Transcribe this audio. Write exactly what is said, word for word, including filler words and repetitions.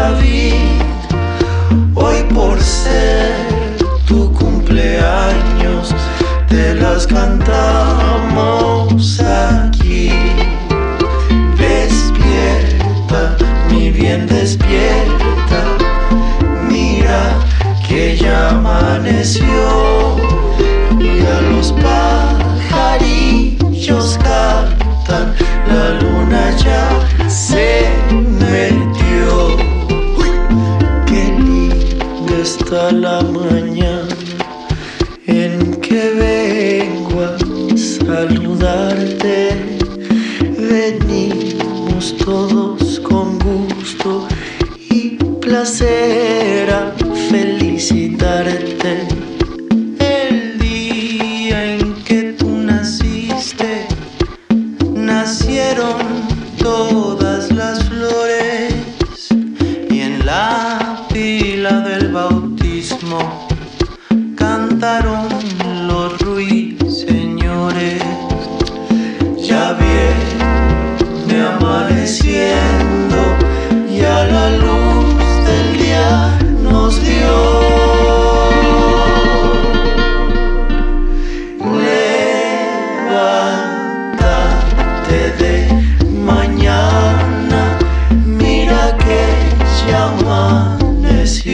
David, hoy por ser tu cumpleaños te las cantamos aquí. Despierta, mi bien, despierta, mira que ya amaneció y a los pajarillos cantan, la luna ya se metió. ¡Uy! Qué linda está la mañana en que vengo a saludarte. Venimos todos con gusto y placer a felicitarte. El día en que tú naciste, nacieron todas las flores, y en la pila del bautismo cantaron los ruiseñores. Ya viene amaneciendo y a la luz del día nos dio. Levántate de mañana, mira que ya amaneció.